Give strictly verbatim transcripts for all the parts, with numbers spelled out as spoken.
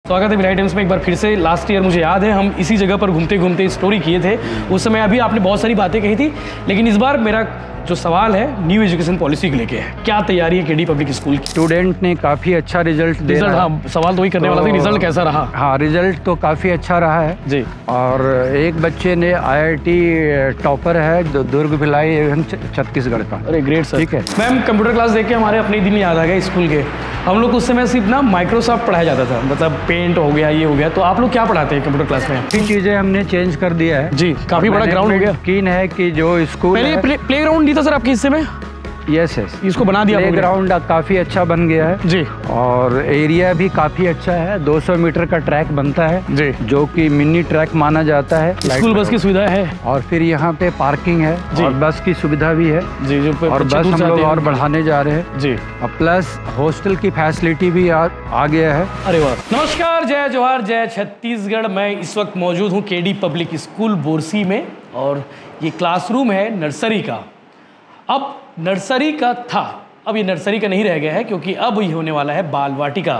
स्वागत है भिलाई टाइम्स में एक बार फिर से। लास्ट ईयर मुझे याद है हम इसी जगह पर घूमते घूमते स्टोरी किए थे। उस समय अभी आपने बहुत सारी बातें कही थी, लेकिन इस बार मेरा जो सवाल है न्यू एजुकेशन पॉलिसी को लेके है। क्या तैयारी है केडी पब्लिक स्कूल की? स्टूडेंट ने काफ़ी अच्छा रिजल्ट दिया। हाँ, सवाल तो वही करने तो, वाला था, रिजल्ट कैसा रहा? हाँ, रिजल्ट तो काफ़ी अच्छा रहा है जी। और एक बच्चे ने आई आई टी टॉपर है दुर्ग भिलाई एवं छत्तीसगढ़ का। अरे ग्रेट सर। ठीक है मैम, कंप्यूटर क्लास देख के हमारे अपने दिन याद आ गए स्कूल के। हम लोग उस समय सिर्फ ना माइक्रोसॉफ्ट पढ़ाया जाता था, मतलब पेंट हो गया, ये हो गया। तो आप लोग क्या पढ़ाते हैं कंप्यूटर क्लास में? काफ़ी चीज़ें हमने चेंज कर दिया है जी, काफ़ी बड़ा ग्राउंड हो गया। यकीन है कि जो स्कूल पहले प्ले ग्राउंड नहीं था सर आपके हिस्से में? यस यस, इसको बना दिया। प्ले ग्राउंड काफ़ी अच्छा बन गया है जी, और एरिया भी काफ़ी अच्छा है। दो सौ मीटर का ट्रैक बनता है जी, जो कि मिनी ट्रैक माना जाता है। स्कूल बस की सुविधा है और फिर यहाँ पे पार्किंग है और बस की सुविधा भी है जी, जो और बस हम लोग और बढ़ाने जा रहे हैं जी। और प्लस हॉस्टल की फैसिलिटी भी आ, आ गया है। अरे वाह। नमस्कार, जय जोहार, जय छत्तीसगढ़। मैं इस वक्त मौजूद हूँ केडी पब्लिक स्कूल बोरसी में और ये क्लासरूम है नर्सरी का। अब नर्सरी का था, अब ये नर्सरी का नहीं रह गया है, क्योंकि अब ये होने वाला है बाल वाटिका।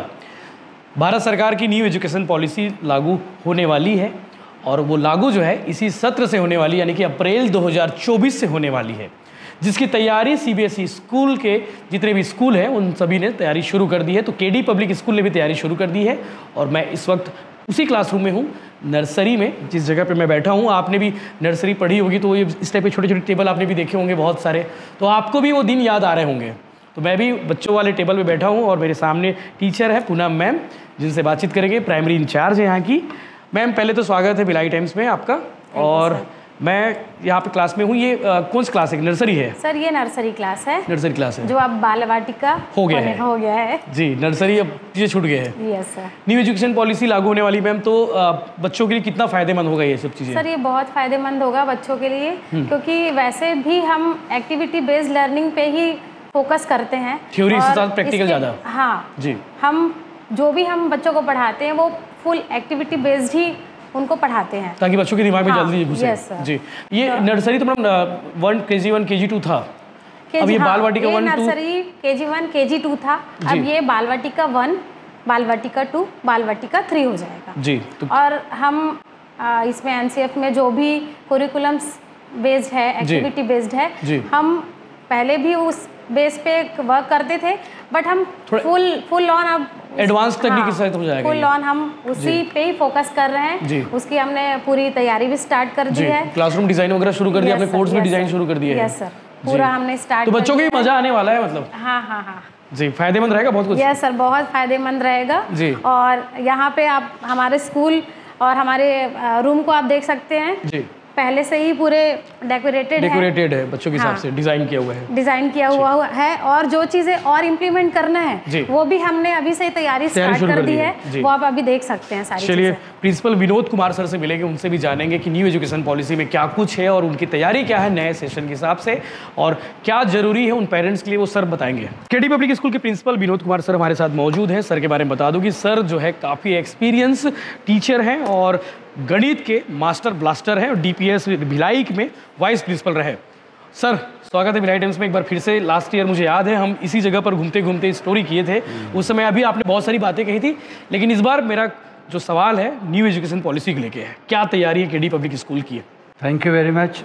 भारत सरकार की न्यू एजुकेशन पॉलिसी लागू होने वाली है और वो लागू जो है इसी सत्र से होने वाली, यानी कि अप्रैल दो हज़ार चौबीस से होने वाली है, जिसकी तैयारी C B S E school के जितने भी स्कूल हैं उन सभी ने तैयारी शुरू कर दी है। तो केडी पब्लिक स्कूल ने भी तैयारी शुरू कर दी है और मैं इस वक्त उसी क्लासरूम में हूँ, नर्सरी में, जिस जगह पे मैं बैठा हूँ। आपने भी नर्सरी पढ़ी होगी तो ये इस टाइप के छोटे छोटे टेबल आपने भी देखे होंगे बहुत सारे, तो आपको भी वो दिन याद आ रहे होंगे। तो मैं भी बच्चों वाले टेबल पे बैठा हूँ और मेरे सामने टीचर है पूनम मैम, जिनसे बातचीत करेंगे, प्राइमरी इंचार्ज है यहाँ की। मैम, पहले तो स्वागत है भिलाई टाइम्स में आपका। और मैं यहाँ पे क्लास में हूँ। ये आ, कौन सी क्लास है? नर्सरी है सर? ये नर्सरी क्लास है। नर्सरी क्लास है जो अब बाल वाटिका हो गया है। हो गया है जी, नर्सरी अब चीज़ें छूट गए हैं। Yes sir. New education policy लागू होने वाली मैम, तो आ, बच्चों के लिए कितना फ़ायदेमंद होगा ये सब चीज़ें? सर, ये बहुत फ़ायदेमंद होगा बच्चों के लिए, क्योंकि वैसे भी हम एक्टिविटी बेस्ड लर्निंग पे ही फोकस करते हैं। थ्योरी के साथ प्रैक्टिकल ज़्यादा। हाँ जी। हम जो भी हम बच्चों को पढ़ाते हैं वो फुल एक्टिविटी बेस्ड ही उनको पढ़ाते हैं, ताकि बच्चों के दिमाग में हाँ, जल्दी घुसे। Yes sir. जी, ये तो, नर्सरी तो मैडम वन के जी वन के जी टू था, अब ये हाँ, बाल वाटिका वन टू। नर्सरी के जी वन के जी टू था, अब ये बाल वाटिका वन, बाल वाटिका टू, बाल वाटिका थ्री हो जाएगा जी। तो और हम आ, इसमें एन सी एफ में जो भी कुरिकुलम्स बेस्ड है, एक्टिविटी बेस्ड है, हम पहले भी उस बेस पे वर्क करते थे, बट हम फुल फुल ऑन अब एडवांस तकनीक के साथ हो जाएगा। फुल ऑन हम उसी पे ही फोकस कर रहे हैं। उसकी हमने पूरी तैयारी भी स्टार्ट कर दी है। क्लासरूम डिजाइन वगैरह शुरू कर दिया, अपने कोर्स में डिजाइन शुरू कर दिया है। यस सर, पूरा हमने स्टार्ट। तो बच्चों को भी मजा आने वाला है, मतलब। हाँ हाँ हाँ जी, फायदेमंद रहेगा बहुत कुछ। यस सर, बहुत फायदेमंद रहेगा जी। और यहाँ पे आप हमारे स्कूल और हमारे रूम को आप देख सकते हैं जी। पहले से ही पूरे डेकोरेटेड डेकोरेटेड है, है बच्चों के हिसाब हाँ। से डिजाइन किया हुआ है, डिजाइन किया हुआ है। और जो चीजें और इम्प्लीमेंट करना है वो भी हमने अभी से तैयारी स्टार्ट कर दी है, वो आप अभी देख सकते हैं सारी। चलिए, प्रिंसिपल विनोद कुमार सर से मिलेंगे, उनसे भी जानेंगे कि न्यू एजुकेशन पॉलिसी में क्या कुछ है और उनकी तैयारी क्या है नए सेशन के हिसाब से और क्या जरूरी है उन पेरेंट्स के लिए, वो सर बताएंगे। केडी पब्लिक स्कूल के प्रिंसिपल विनोद कुमार सर हमारे साथ मौजूद हैं। सर के बारे में बता दूं कि सर जो है काफ़ी एक्सपीरियंस टीचर हैं और गणित के मास्टर ब्लास्टर हैं और डी पी एस भिलाई में वाइस प्रिंसिपल रहे। सर, स्वागत है भिलाई टाइम्स में एक बार फिर से। लास्ट ईयर मुझे याद है हम इसी जगह पर घूमते घूमते स्टोरी किए थे। उस समय अभी आपने बहुत सारी बातें कही थी, लेकिन इस बार मेरा जो सवाल है न्यू एजुकेशन पॉलिसी को लेके है। क्या तैयारी है केडी पब्लिक स्कूल की? Thank you very much.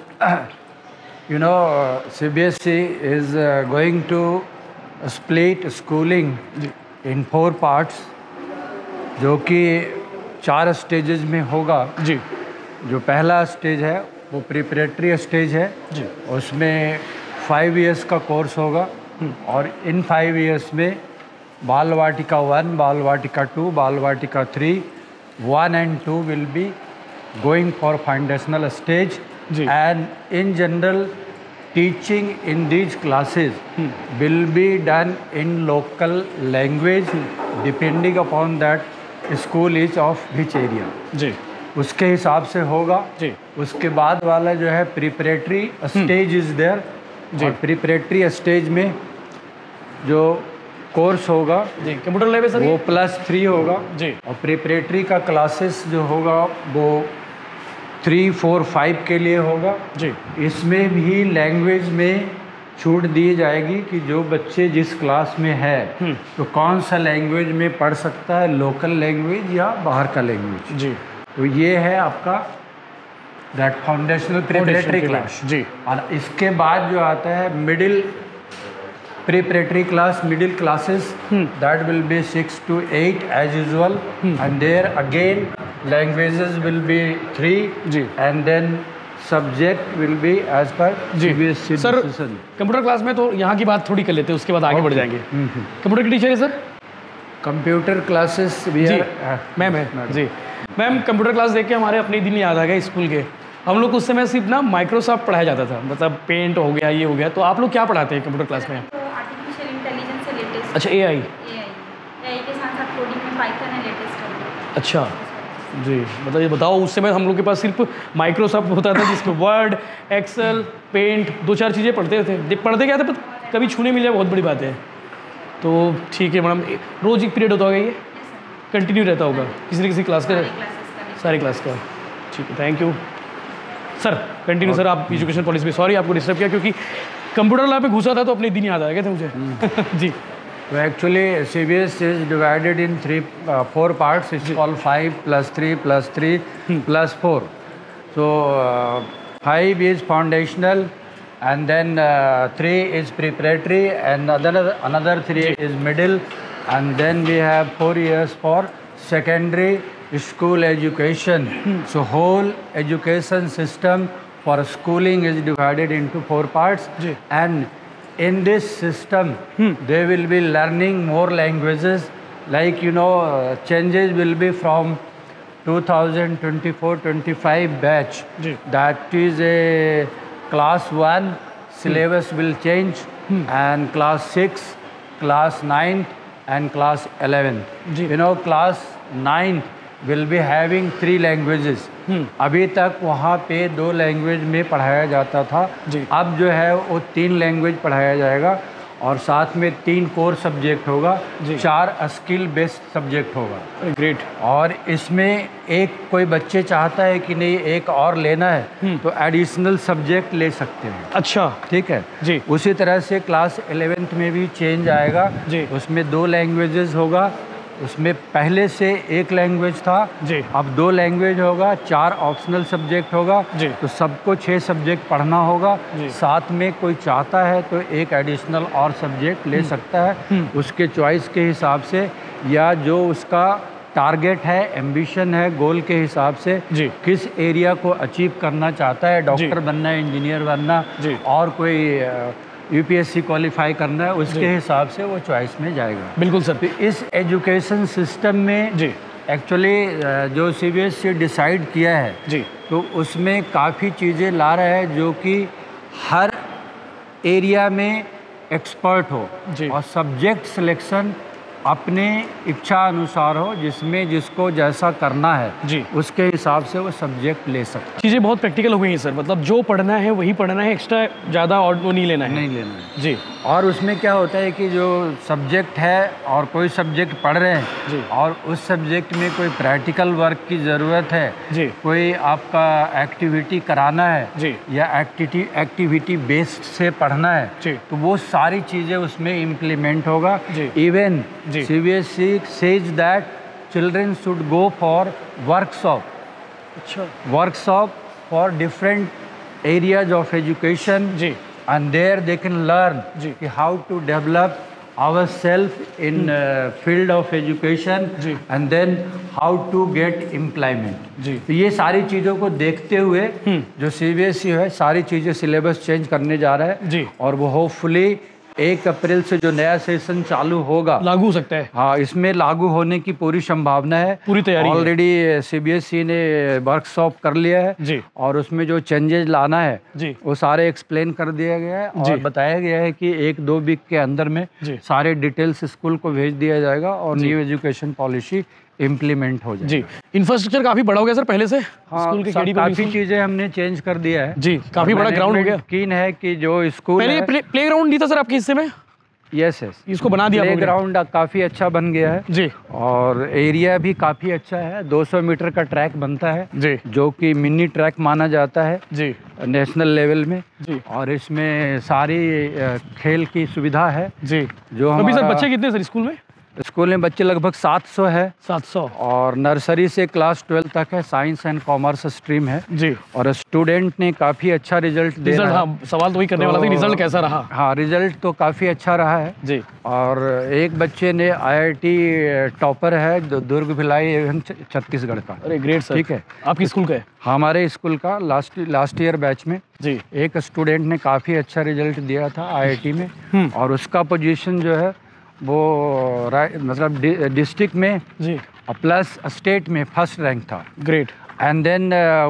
You know, C B S E is going to split schooling in four parts, जो कि चार स्टेजेस में होगा जी। जो पहला स्टेज है वो प्रिपरेटरी स्टेज है जी। उसमें फाइव इयर्स का कोर्स होगा और इन फाइव इयर्स में बाल वाटिका वन, बाल Vatika two, Bal Vatika three, one and two will be going for foundational stage and in general teaching in these classes hmm. will be done in local language hmm. depending upon that school is of which area जी। उसके हिसाब से होगा जी। उसके बाद वाला जो है प्रिपरेटरी स्टेज इज देयर और प्रिपरेटरी स्टेज में जो कोर्स होगा जी, कंप्यूटर लैब है सर, वो प्लस थ्री होगा जी। और प्रिपरेटरी का क्लासेस जो होगा वो थ्री फोर फाइव के लिए होगा जी। इसमें भी लैंग्वेज में छूट दी जाएगी कि जो बच्चे जिस क्लास में है तो कौन सा लैंग्वेज में पढ़ सकता है, लोकल लैंग्वेज या बाहर का लैंग्वेज जी। तो ये है आपका दैट फाउंडेशनल प्रिपरेटरी क्लास जी। और इसके बाद जो आता है middle preparatory class, middle classes, hmm. that will be six to eight as usual, hmm. and there again languages will be three, जी. and then subject will be as per जी। Sir computer class में तो यहाँ की बात थोड़ी कर लेते हैं, उसके बाद आगे okay. बढ़ जाएंगे। कंप्यूटर के टीचर है सर? कंप्यूटर क्लासेस भी जी मैम है जी। मैम कंप्यूटर क्लास देख के हमारे अपने दिन याद आ गए स्कूल के। हम लोग उस समय सिर्फ ना माइक्रोसॉफ्ट पढ़ाया जाता था, मतलब पेंट हो गया, ये हो गया। तो आप लोग क्या पढ़ाते हैं कंप्यूटर क्लास में? अच्छा ए आई एआई के साथ साथ कोडिंग में पाइथन है लेटेस्ट। अच्छा जी, मतलब ये बताओ उस समय हम लोग के पास सिर्फ माइक्रोसॉफ्ट होता था जिसमें वर्ड, एक्सेल, पेंट, दो चार चीज़ें पढ़ते थे। पढ़ते क्या थे पर कभी छूने मिल जाए बहुत बड़ी बात है। तो ठीक है मैडम, रोज़ एक पीरियड होता होगा, ये कंटिन्यू रहता होगा किसी न किसी क्लास का? सारी क्लास का, ठीक है, thank you sir. Continue sir, आप एजुकेशन पॉलिसी में, सॉरी आपको डिस्टर्ब किया क्योंकि कंप्यूटर लैब में घुसा था तो अपने दिन याद आ गए थे मुझे जी। So actually C B S E is divided in three, uh, four parts. It's called five plus three plus three hmm. plus four. So uh, five is foundational, and then uh, three is preparatory, and another another three is middle, and then we have four years for secondary school education. Hmm. So whole education system for schooling is divided into four parts, Ji. and in this system hmm. they will be learning more languages, like you know uh, changes will be from two thousand twenty-four twenty-five batch, Ji. that is a class one syllabus hmm. will change, hmm. and class six, class nine and class eleven. Ji. You know class nine will be having three languages. hmm. अभी तक वहाँ पे दो language में पढ़ाया जाता था, जी। अब जो है वो तीन लैंग्वेज पढ़ाया जाएगा और साथ में तीन कोर सब्जेक्ट होगा, चार स्किल बेस्ड सब्जेक्ट होगा। ग्रेट। और इसमें एक कोई बच्चे चाहता है कि नहीं एक और लेना है तो एडिशनल सब्जेक्ट ले सकते हैं। अच्छा, ठीक है जी। उसी तरह से क्लास इलेवेंथ में भी चेंज आएगा जी। उसमें दो लैंग्वेजेस होगा, उसमें पहले से एक लैंग्वेज था जी। अब दो लैंग्वेज होगा, चार ऑप्शनल सब्जेक्ट होगा जी। तो सबको छः सब्जेक्ट पढ़ना होगा, साथ में कोई चाहता है तो एक एडिशनल और सब्जेक्ट ले सकता है उसके चॉइस के हिसाब से, या जो उसका टारगेट है, एम्बिशन है, गोल के हिसाब से जी। किस एरिया को अचीव करना चाहता है, डॉक्टर बनना है, इंजीनियर बनना जी। और कोई यूपीएससी क्वालिफाई करना है, उसके हिसाब से वो चॉइस में जाएगा। बिल्कुल सर। तो इस एजुकेशन सिस्टम में जी एक्चुअली जो सीबीएसई डिसाइड किया है जी, तो उसमें काफ़ी चीज़ें ला रहा है जो कि हर एरिया में एक्सपर्ट हो जी। और सब्जेक्ट सिलेक्शन अपने इच्छा अनुसार हो, जिसमें जिसको जैसा करना है जी उसके हिसाब से वो सब्जेक्ट ले सकते हैं। चीज़ें बहुत प्रैक्टिकल हो गई हैं सर, मतलब जो पढ़ना है वही पढ़ना है, एक्स्ट्रा ज़्यादा और वो नहीं लेना है। नहीं लेना है जी। और उसमें क्या होता है कि जो सब्जेक्ट है और कोई सब्जेक्ट पढ़ रहे हैं जी, और उस सब्जेक्ट में कोई प्रैक्टिकल वर्क की ज़रूरत है जी, कोई आपका एक्टिविटी कराना है जी, या एक्टिविटी एक्टिविटी बेस्ड से पढ़ना है जी, तो वो सारी चीज़ें उसमें इम्प्लीमेंट होगा। Even C B S E says that children should go for workshop, अच्छा, workshop for different areas of education, जी, and there they can learn जी how to develop ourselves in uh, field of education जी, and then how to get employment जी। तो ये सारी चीज़ों को देखते हुए जो C B S E है सारी चीज़ें सिलेबस चेंज करने जा रहा है जी, और वो होपफुली एक अप्रैल से जो नया सेशन चालू होगा लागू हो सकता है। हाँ, इसमें लागू होने की पूरी संभावना है, पूरी तैयारी ऑलरेडी सीबीएसई ने वर्कशॉप कर लिया है जी, और उसमें जो चेंजेस लाना है जी वो सारे एक्सप्लेन कर दिया गया है और बताया गया है कि एक दो वीक के अंदर में सारे डिटेल्स स्कूल को भेज दिया जाएगा और न्यू एजुकेशन पॉलिसी इम्प्लीमेंट हो जाए जी। इंफ्रास्ट्रक्चर काफी बड़ा हो गया सर पहले से, हाँ, स्कूल के केडी काफी चीजें हमने चेंज कर दिया है जी, काफी बड़ा ग्राउंड हो गया। कीन है कि जो स्कूल पहले प्ले, प्ले ग्राउंड नहीं था सर आपके हिस्से में? यस यस इसको बना दिया प्ले ग्राउंड काफ़ी अच्छा बन गया है जी, और एरिया भी काफ़ी अच्छा है। दो सौ मीटर का ट्रैक बनता है जी, जो कि मिनी ट्रैक माना जाता है जी, नेशनल लेवल में जी, और इसमें सारी अ, खेल की सुविधा है जी। जो अभी सर हमारा बच्चे कितने सर स्कूल में? स्कूल में बच्चे लगभग सात सौ है सात सौ और नर्सरी से क्लास ट्वेल्थ तक है, साइंस एंड कॉमर्स स्ट्रीम है जी। और स्टूडेंट ने काफ़ी अच्छा रिजल्ट दे रिजल्ट, रहा है। हाँ सवाल तो वही करने वाला था, रिजल्ट कैसा रहा? हाँ रिजल्ट तो काफ़ी अच्छा रहा है जी, और एक बच्चे ने आईआईटी टॉपर है जो दुर्ग भिलाई एवं छत्तीसगढ़ का। अरे ग्रेट सर। ठीक है, आपकी स्कूल का है? हमारे स्कूल का लास्ट लास्ट ईयर बैच में जी, एक स्टूडेंट ने काफ़ी अच्छा रिजल्ट दिया था आईआईटी में और उसका पोजीशन जो है वो राइ- मतलब डि, डिस्ट्रिक्ट में जी, प्लस स्टेट में फर्स्ट रैंक था। ग्रेट। एंड देन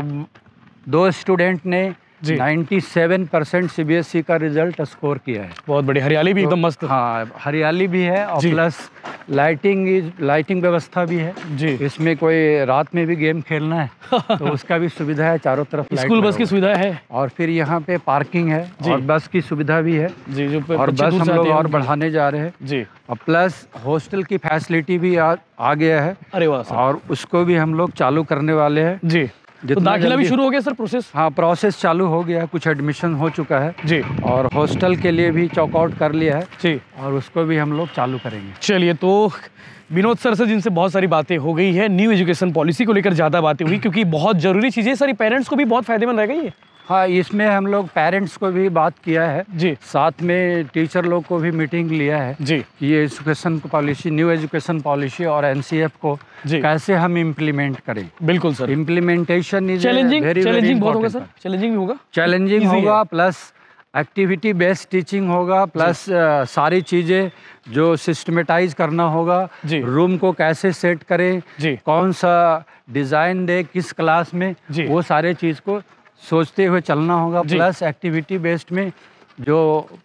दो स्टूडेंट ने जी। सत्तानवे परसेंट सीबीएसई का रिजल्ट स्कोर किया है। बहुत बढ़िया, हरियाली भी एकदम मस्त। हाँ हरियाली भी है और जी। प्लस लाइटिंग लाइटिंग व्यवस्था भी है जी, इसमें। कोई रात में भी गेम खेलना है तो उसका भी सुविधा है, चारों तरफ लाइट स्कूल बस लगा की हुआ सुविधा है है। और फिर यहाँ पे पार्किंग है जी। और बस की सुविधा भी है जी, जो और बच्चे बस दूर हम से लोग आते हैं और उनके- बढ़ाने जा रहे हैं जी। और प्लस हॉस्टल की फैसिलिटी भी आ, आ गया है अरे वाह सर। और उसको भी हम लोग चालू करने वाले हैं जी, तो जितना दाखिला भी जल्दी- शुरू हो गया सर प्रोसेस? हाँ प्रोसेस चालू हो गया, कुछ एडमिशन हो चुका है जी, और हॉस्टल के लिए भी चॉकआउट कर लिया है जी। और उसको भी हम लोग चालू करेंगे। चलिए, तो विनोद सर से जिनसे बहुत सारी बातें हो गई है, न्यू एजुकेशन पॉलिसी को लेकर ज़्यादा बातें हुई क्योंकि बहुत ज़रूरी चीज़ें सारी पेरेंट्स को भी बहुत फायदेमंद रहेगा ये। हाँ इसमें हम लोग पेरेंट्स को भी बात किया है जी, साथ में टीचर लोग को भी मीटिंग लिया है जी, कि ये education policy new education policy और एनसीएफ को जी। कैसे हम इम्प्लीमेंट करें। बिल्कुल sir. Implementation is challenging very challenging बहुत होगा सर, चैलेंजिंग भी होगा, चैलेंजिंग Easy होगा है। प्लस एक्टिविटी बेस्ड टीचिंग होगा प्लस सारी चीज़ें जो सिस्टमेटाइज करना होगा, जी। रूम को कैसे सेट करें, जी, कौन सा डिज़ाइन दे किस क्लास में, जी। वो सारे चीज़ को सोचते हुए चलना होगा। जी। प्लस एक्टिविटी बेस्ड में जो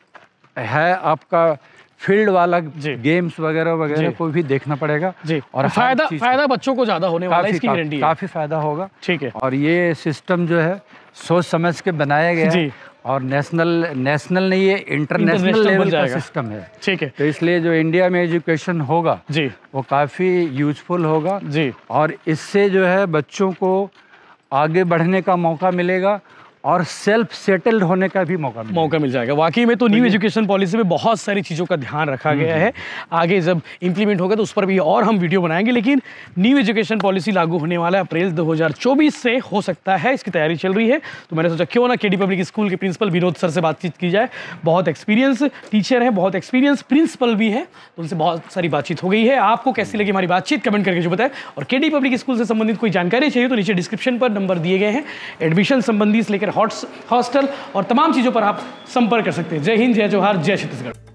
है आपका फील्ड वाला जी। गेम्स वगैरह वगैरह जी। को भी देखना पड़ेगा जी। और हर फायदा चीज़ फायदा बच्चों को ज़्यादा होने वाला है, काफ़ी इसकी गारंटी है। काफ़ी फ़ायदा होगा। ठीक है। और ये सिस्टम जो है सोच समझ के बनाया गया जी। है और नेशनल नेशनल नहीं ये इंटरनेशनल इंटरनेशनल बन लेवल का जाएगा। सिस्टम है। ठीक है तो इसलिए जो इंडिया में एजुकेशन होगा जी, वो काफ़ी यूजफुल होगा जी, और इससे जो है बच्चों को आगे बढ़ने का मौका मिलेगा और सेल्फ सेटल्ड होने का भी मौका मिलेगा। मौका मिल जाएगा। वाकई में तो न्यू एजुकेशन पॉलिसी में बहुत सारी चीज़ों का ध्यान रखा गया है। आगे जब इंप्लीमेंट होगा तो उस पर भी और हम वीडियो बनाएंगे, लेकिन न्यू एजुकेशन पॉलिसी लागू होने वाला है अप्रैल दो हज़ार चौबीस से, हो सकता है इसकी तैयारी चल रही है। तो मैंने सोचा क्यों ना केडी पब्लिक स्कूल के प्रिंसिपल विनोद सर से बातचीत की जाए। बहुत एक्सपीरियंस टीचर हैं, बहुत एक्सपीरियंस प्रिंसिपल भी हैं, तो उनसे बहुत सारी बातचीत हो गई है। आपको कैसी लगी हमारी बातचीत कमेंट करके जो बताएं। और केडी पब्लिक स्कूल से संबंधित कोई जानकारी चाहिए तो नीचे डिस्क्रिप्शन पर नंबर दिए गए हैं। एडमिशन संबंधी से लेकर हॉट हॉस्टल और तमाम चीज़ों पर आप संपर्क कर सकते हैं। जय हिंद, जय जवाहर, जय छत्तीसगढ़।